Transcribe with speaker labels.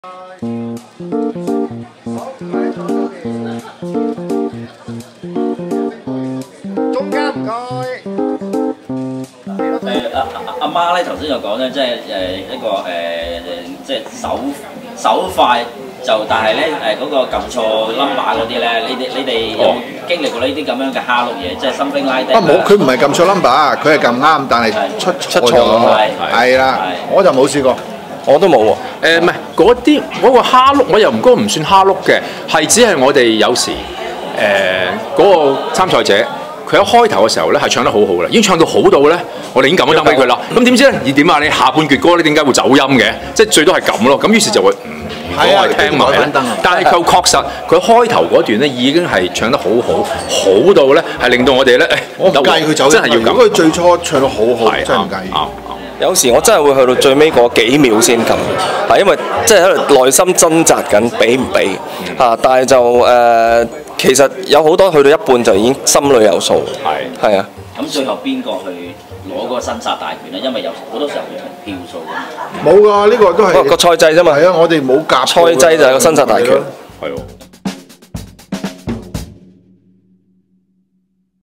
Speaker 1: 中間唔該。
Speaker 2: 阿媽咧頭先就講咧，即係一個即係手快就，但係咧嗰個撳錯 number 嗰啲咧，你哋有冇經歷過呢啲咁樣嘅蝦碌嘢？即係 something like that。
Speaker 1: 冇，佢唔係撳錯 number， 佢係撳啱，但係出錯咗。係啦，我就冇試過。
Speaker 3: 我都冇喎。唔係嗰個蝦碌，我又唔算蝦碌嘅，係只係我哋有時嗰個參賽者。佢一開頭嘅時候咧係唱得好好啦，已經唱到好到咧，我哋已經撳一燈俾佢啦。咁點知咧？而點啊？你下半闕歌咧點解會走音嘅？即係最多係咁咯。咁於是就會我係聽埋咧。但係佢確實佢開頭嗰段咧已經係唱得好到咧係令到我哋咧
Speaker 1: 我唔介意佢走音，真係要咁。如果佢最初唱得好，真係唔介意。
Speaker 4: 有時我真係會去到最尾嗰幾秒先撳，係因為即係喺度內心掙扎緊，俾唔俾嚇？但係就其實有好多去到一半就已經心裏有數。係啊。
Speaker 2: 咁最後邊個去攞嗰個生殺大權咧？因為有好多時候係票數㗎。
Speaker 1: 冇㗎，呢個都係
Speaker 4: 個賽制啫嘛。
Speaker 1: 係啊，我哋冇夾。
Speaker 4: 賽制就係個生殺大權。
Speaker 3: 係喎。